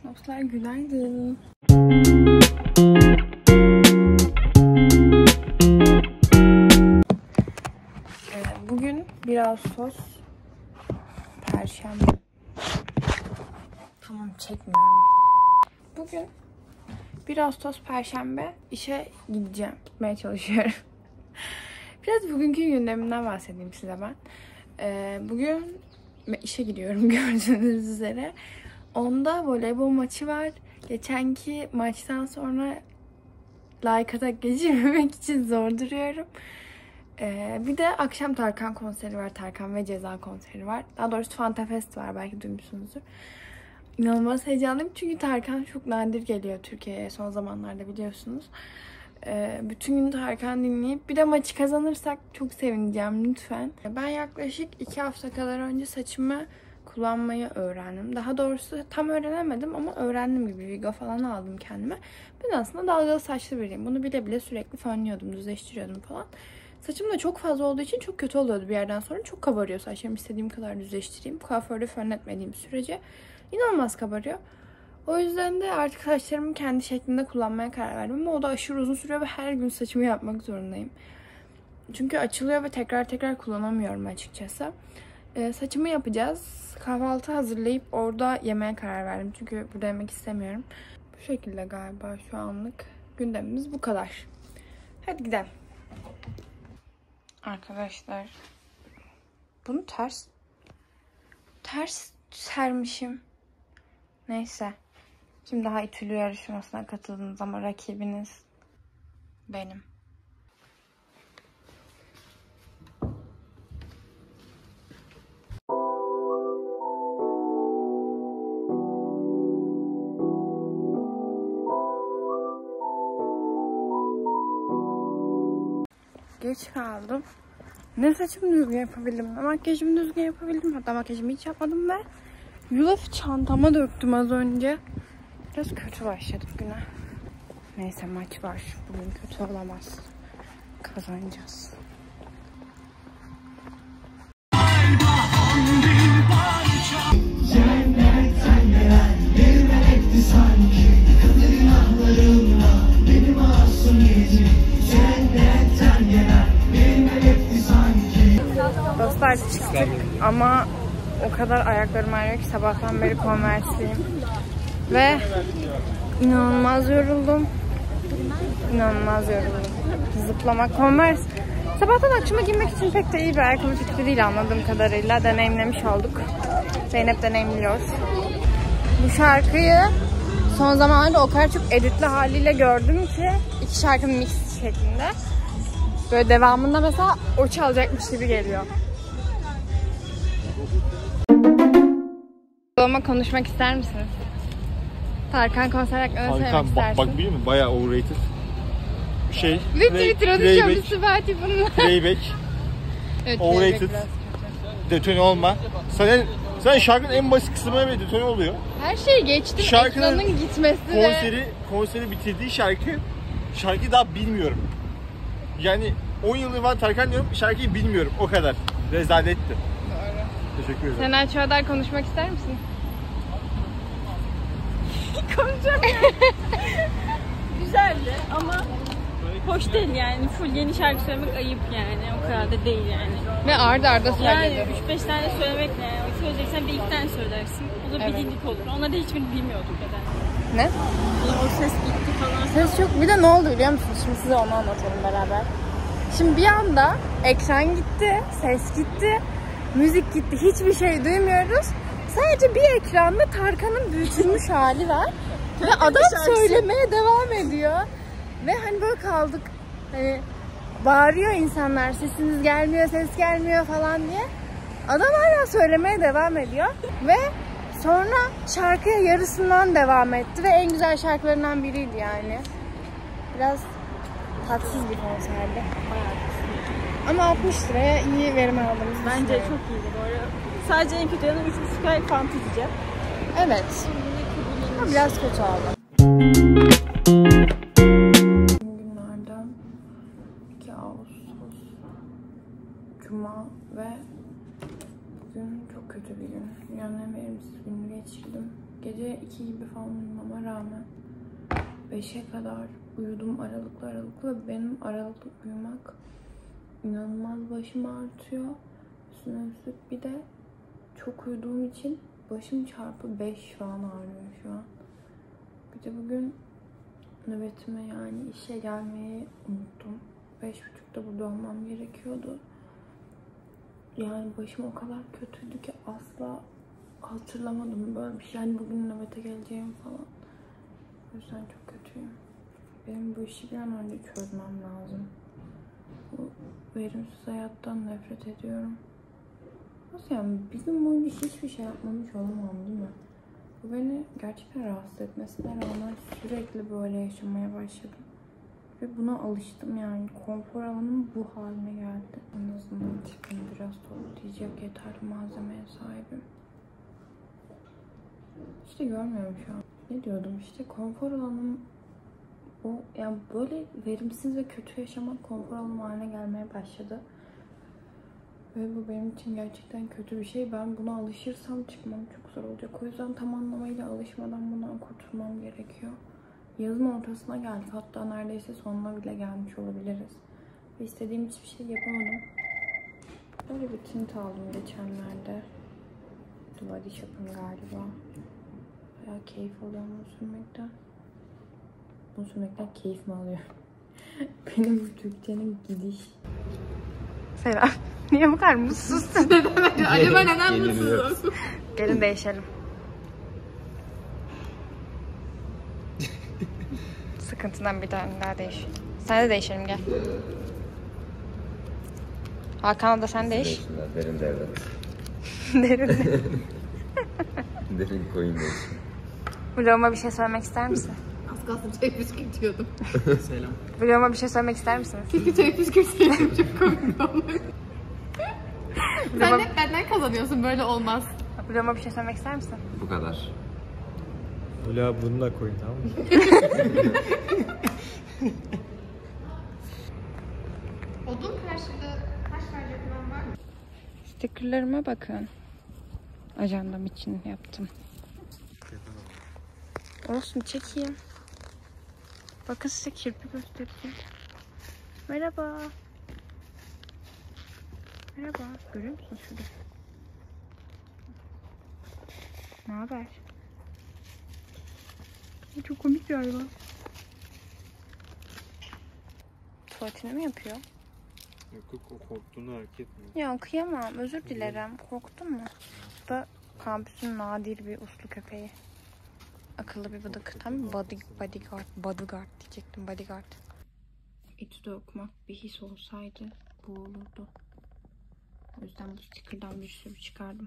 Dostlar günaydın. Bugün 1 Ağustos Perşembe. Tamam, çekmiyorum. Bugün 1 Ağustos Perşembe işe gitmeye çalışıyorum. Biraz bugünkü gündemimden bahsedeyim size ben. Bugün işe gidiyorum gördüğünüz üzere. Onda voleybol maçı var. Geçenki maçtan sonra like atak geçirmemek için zor duruyorum. Bir de akşam Tarkan konseri var. Tarkan ve Ceza konseri var. Daha doğrusu Fantafest var. Belki duymuşsunuzdur. İnanılmaz heyecanlıyım. Çünkü Tarkan çok nadir geliyor Türkiye'ye son zamanlarda, biliyorsunuz. Bütün gün Tarkan dinleyip bir de maçı kazanırsak çok sevineceğim lütfen. Ben yaklaşık 2 hafta kadar önce saçımı kullanmayı öğrendim. Daha doğrusu tam öğrenemedim ama öğrendim gibi. Vigo falan aldım kendime. Ben aslında dalgalı saçlı biriyim. Bunu bile bile sürekli fönlüyordum, düzleştiriyordum falan. Saçım da çok fazla olduğu için çok kötü oluyordu bir yerden sonra. Çok kabarıyor saçlarım, istediğim kadar düzleştireyim. Kuaförde fönletmediğim sürece inanılmaz kabarıyor. O yüzden de artık saçlarımı kendi şeklinde kullanmaya karar verdim. Ama o da aşırı uzun sürüyor ve her gün saçımı yapmak zorundayım. Çünkü açılıyor ve tekrar tekrar kullanamıyorum açıkçası. Saçımı yapacağız. Kahvaltı hazırlayıp orada yemeye karar verdim. Çünkü burada yemek istemiyorum. Bu şekilde galiba şu anlık gündemimiz bu kadar. Hadi gidelim. Arkadaşlar, bunu ters sermişim. Neyse. Şimdi daha İTÜLÜ yarışmasına katıldınız ama rakibiniz benim. Geç kaldım. Ne saçımı düzgün yapabildim, ne makyajımı düzgün yapabildim. Hatta makyajımı hiç yapmadım ve yulaf çantama döktüm az önce. Biraz kötü başladık güne. Neyse, maç var. Bugün kötü olamaz. Kazanacağız. Dostlar, çıktık ama o kadar ayaklarım ağrıyor ki sabahtan beri Converse'liyim. Ve inanılmaz yoruldum. Zıplamak, Converse sabahtan akşama giymek için pek de iyi bir ayakkabı fikri değil anladığım kadarıyla. Deneyimlemiş olduk. Zeynep deneyimliyor. Bu şarkıyı son zamanlarda o kadar çok editli haliyle gördüm ki 2 şarkı mix şeklinde. Böyle devamında mesela o çalacakmış gibi geliyor. Babama konuşmak ister misiniz? Tarkan konser hakkında söylemek istersin. Bak biliyor musun? Bayağı overrated. Ve Twitter'a düşüyor bir sübati bununla. Playback. Evet, overrated. Detone olma. Sen şarkının en basit kısmına bile detone oluyor. Her şeyi geçtim. Şarkının ekranın gitmesi konseri bitirdiği şarkıyı daha bilmiyorum. Yani 10 yıldır var Tarkan diyorum, şarkıyı bilmiyorum. O kadar. Rezaletti. Doğru. Teşekkür ederim. Senay Çağdar konuşmak ister misin? Konuşamıyorum. Güzeldi ama hoş değil yani. Full yeni şarkı söylemek ayıp yani. O kadar da değil yani. Ve arda arda söyledi. Yani 3-5 tane söylemek ne? Söyleyeceksen bir iki tane söylersin. O da bilindik olur. Onlar da hiçbirini bilmiyorduk kadar. Ne? O ses gitti falan. Ses çok. Bir de ne oldu biliyor musunuz? Şimdi size onu anlatalım beraber. Şimdi bir anda ekran gitti, ses gitti, müzik gitti. Hiçbir şey duymuyoruz. Sadece bir ekranda Tarkan'ın büyütülmüş hali var. Ve adam söylemeye devam ediyor. Ve hani böyle kaldık. Hani bağırıyor insanlar, sesiniz gelmiyor, ses gelmiyor falan diye. Adam hala söylemeye devam ediyor. Ve sonra şarkıya yarısından devam etti. Ve en güzel şarkılarından biriydi yani. Biraz tatsız bir konserdi. Ama 60 liraya iyi verim aldığımız Bence çok iyiydi bu arada. Sadece en kötü yanı 3,5 ay fanteziyeceğim. Evet. Ama biraz kötü oldu. Günlerden 2 Ağustos Cuma ve bugün çok kötü bir gün. Dünyanın en verimsiz günü geçirdim. Gece 2 gibi falan uyumama rağmen 5'e kadar uyudum aralıklı. Benim aralıklı uyumak inanılmaz başım ağrıtıyor. Üstüne üstlük bir de çok uyuduğum için başım çarpı 5 falan ağrıyor şu an. Bir de bugün nöbetime yani işe gelmeyi unuttum. 5.30'da burada olmam gerekiyordu. Yani başım o kadar kötüydü ki asla hatırlamadım böyle bir şey. Yani bugün nöbete geleceğim falan. O yüzden çok kötüyüm. Benim bu işi bir an önce çözmem lazım. Bu verimsiz hayattan nefret ediyorum. Nasıl yani bir gün boyunca hiçbir şey yapmamış olamam değil mi? Bu beni gerçekten rahatsız etmesine rağmen sürekli böyle yaşamaya başladım. Ve buna alıştım yani. Konfor alanım bu haline geldi. En azından tipimi biraz toplayacak yeterli malzemeye sahibim. İşte görmüyorum şu an. Ne diyordum işte konfor alanım o yani böyle verimsiz ve kötü yaşamak konfor alanım haline gelmeye başladı. Ve bu benim için gerçekten kötü bir şey. Ben buna alışırsam çıkmam çok zor olacak. O yüzden tam anlamıyla alışmadan bundan kurtulmam gerekiyor. Yazın ortasına geldik. Hatta neredeyse sonuna bile gelmiş olabiliriz. Ve istediğim hiçbir şey yapamadım. Böyle bir tint aldım geçenlerde. The Body Shop'ın galiba. Bayağı keyif alıyorum bunu sürmekten. Bunu sürmekten keyif mi alıyor? Benim bu Türkçenin gidiş. Selam. Niye bu kadar mutsuzsun? Acaba neden mutsuzsun? Gelin değişelim. Sıkıntından bir tane daha değiş. Sen de değişelim gel. Hakan'la da sen değiş. Derin devlet. Derin. Derin koyun değiş. Vloguma bir şey söylemek ister misin? Az kalsın çay püskürtüyordum. Selam. Vloguma bir şey söylemek ister misiniz? Keşke çay püskürtseydim, çok komik olur. Sen hep benden kazanıyorsun, böyle olmaz. Vloguma bir şey söylemek ister misin? Bu kadar. Ula bunu da koyun tamam mı? Odun karşılığı kaç tane yapılan var mı? Stickerlarıma bakın. Ajandam için yaptım. Olsun çekeyim. Bakın size kirpi göstereyim. Merhaba. Merhaba. Görüyor musun şurada? Ne haber? Çok komik bir hayvan. Tuvaletini mi yapıyor? Yok o korktuğunu hareket etmiyor. Ya kıyamam. Özür dilerim. Korktun mu? Bu da kampüsün nadir bir uslu köpeği. Akıllı bir bıdık. Tam bodyguard diyecektim. Bodyguard. İTÜ'de okumak bir his olsaydı bu olurdu. O yüzden bu sticker'dan bir sürü çıkardım.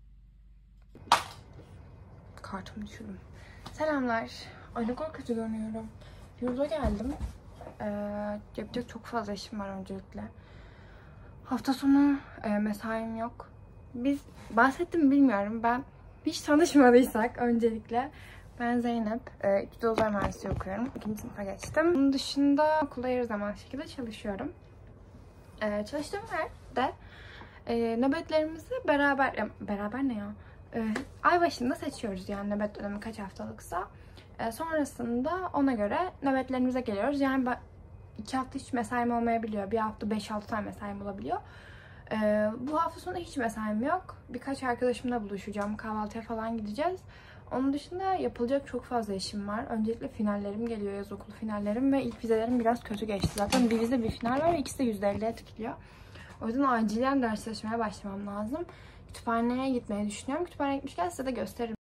Kartımı düşürdüm. Selamlar. Ay ne kadar kötü görünüyorum. Yurda geldim. Yapacak çok fazla işim var öncelikle. Hafta sonu mesaim yok. Biz bahsettim bilmiyorum. Ben hiç tanışmadıysak öncelikle. Ben Zeynep. İTÜ'de uzay mühendisliği okuyorum. 2. sınıfa geçtim. Bunun dışında okulda yarı zaman şekilde çalışıyorum. Çalıştığım yerde nöbetlerimizi beraber ne ya? Ay başında seçiyoruz yani nöbet dönemi kaç haftalıksa. Sonrasında ona göre nöbetlerimize geliyoruz. Yani 2 hafta hiç mesaim olmayabiliyor. Bir hafta 5-6 tane mesaim olabiliyor. Bu hafta sonu hiç mesaim yok. Birkaç arkadaşımla buluşacağım. Kahvaltıya falan gideceğiz. Onun dışında yapılacak çok fazla işim var. Öncelikle finallerim geliyor. Yaz okulu finallerim ve ilk vizelerim biraz kötü geçti. Zaten bir vize bir final var ve ikisi de %50'ye tıkılıyor. O yüzden acilen ders çalışmaya başlamam lazım. Kütüphaneye gitmeyi düşünüyorum. Kütüphaneye gitmişken size de gösteririm.